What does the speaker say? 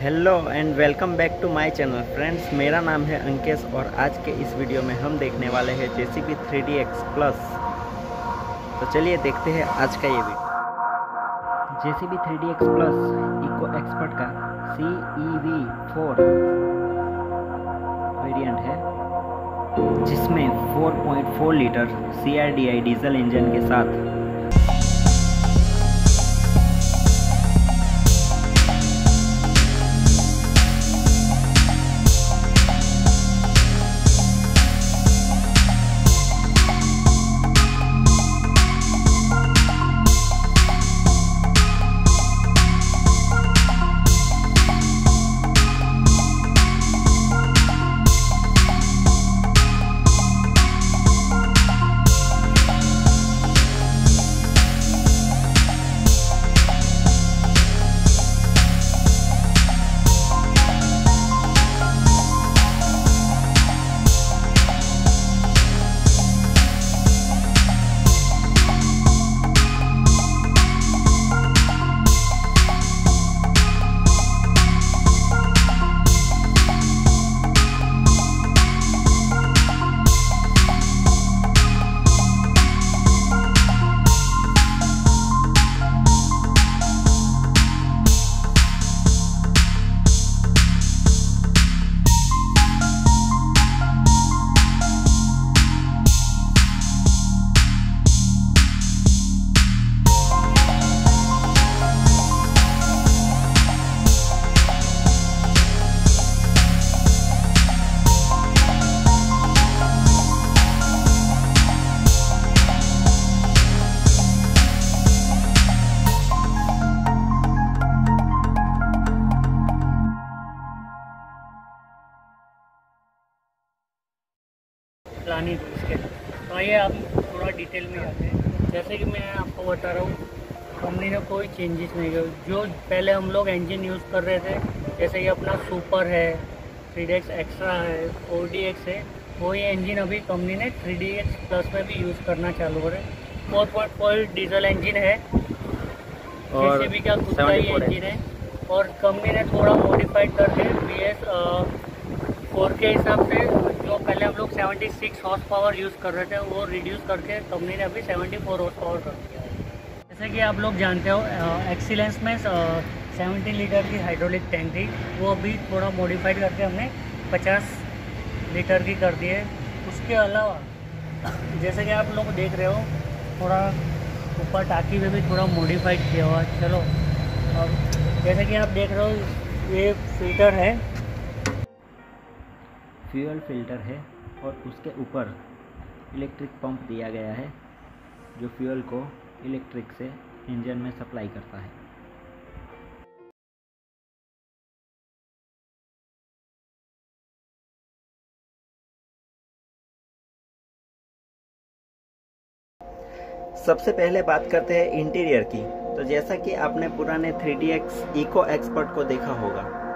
Hello and welcome back to my channel friends. मेरा नाम है अंकेश और आज के इस वीडियो में हम देखने वाले हैं Jcb 3Dx प्लस। तो चलिए देखते हैं आज का ये video. Jcb 3Dx plus eco expert का CEV 4 वेरिएंट है, जिसमें 4.4 लीटर CRDI डीजल इंजन के साथ प्लानिंग इसके। तो आइए आप थोड़ा डिटेल में आते हैं। जैसे कि मैं आपको बता रहा हूँ, कंपनी ने कोई चेंजेस नहीं किया। जो पहले हम लोग इंजन यूज़ कर रहे थे, जैसे कि अपना सुपर है, 3Dx एक्स्ट्रा है, 4DX है, वही इंजन अभी कंपनी ने 3Dx प्लस में भी यूज़ करना चालू करे। 4.4 डीजल इंजन है और Jcb का खुद का ही इंजन है, और कंपनी ने थोड़ा मॉडिफाइड करके BS4 के हिसाब से जो पहले हम लोग 76 हॉर्स पावर यूज़ कर रहे थे, वो रिड्यूस करके कंपनी ने अभी 74 हॉर्स पावर कर दिया है। जैसे कि आप लोग जानते हो, एक्सीलेंस में 17 लीटर की हाइड्रोलिक टैंक थी, वो अभी थोड़ा मॉडिफाइड करके हमने 50 लीटर की कर दी है। उसके अलावा जैसे कि आप लोग देख रहे हो, थोड़ा ऊपर टाँकी में भी थोड़ा मॉडिफाइड किया हुआ। चलो, और जैसे कि आप देख रहे हो, ये फिल्टर है, फ्यूल फिल्टर है, और उसके ऊपर इलेक्ट्रिक पंप दिया गया है जो फ्यूल को इलेक्ट्रिक से इंजन में सप्लाई करता है। सबसे पहले बात करते हैं इंटीरियर की। तो जैसा कि आपने पुराने 3Dx इको एक्सपर्ट को देखा होगा,